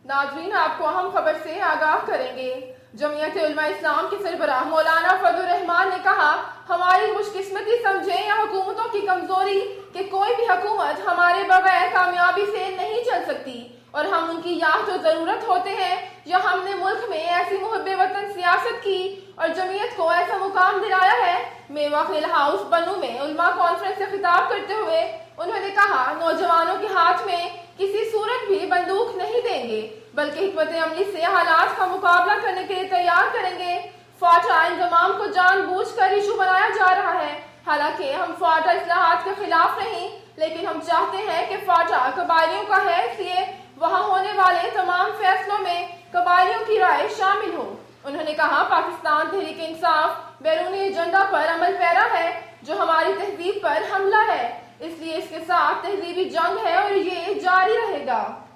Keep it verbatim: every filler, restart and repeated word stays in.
नाज़रीन, आपको अहम खबर से आगाह करेंगे। जमीयत उलमा इस्लाम के सरबराह मौलाना फजल रहमान ने कहा, हमारी खुशकिस्मती समझें या हुकूमतों की कमजोरी कि कोई भी हुकूमत हमारे बगैर कामयाबी से नहीं चल सकती और हम उनकी या तो जरूरत होते हैं या हमने मुल्क में ऐसी मुहब्बे वतन सियासत की और जमीयत को ऐसा मुकाम दिलाया है। मेवा हिल हाउस बनू में उलमा कॉन्फ्रेंस से खिताब करते हुए उन्होंने कहा, नौजवानों के हाथ में किसी सूरत भी बंदूक नहीं देंगे बल्कि हिकमत अमली से हालात का मुकाबला करने के लिए तैयार करेंगे। फाटा इंतजाम को जानबूझकर इशू बनाया जा रहा है। हालांकि हम फाटा इस्लाहात के खिलाफ नहीं, लेकिन हम चाहते हैं कि फाटा कबायलियों का है, इसलिए वहाँ होने वाले तमाम फैसलों में कबायलियों की राय शामिल हो। उन्होंने कहा, पाकिस्तान तहरीक इंसाफ बैरूनी एजेंडा पर अमल पैरा है जो हमारी तहजीब पर हमला है, इसलिए इसके साथ तहजीबी जंग है और ये जारी रहेगा।